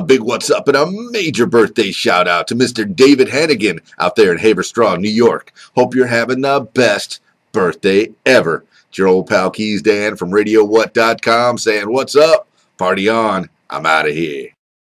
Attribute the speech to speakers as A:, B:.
A: big what's up and a major birthday shout out to Mr. David Hannigan out there in Haverstraw, New York. Hope you're having the best birthday ever. It's your old pal Keys Dan from RadioWhat.com saying what's up, party on, I'm out of here.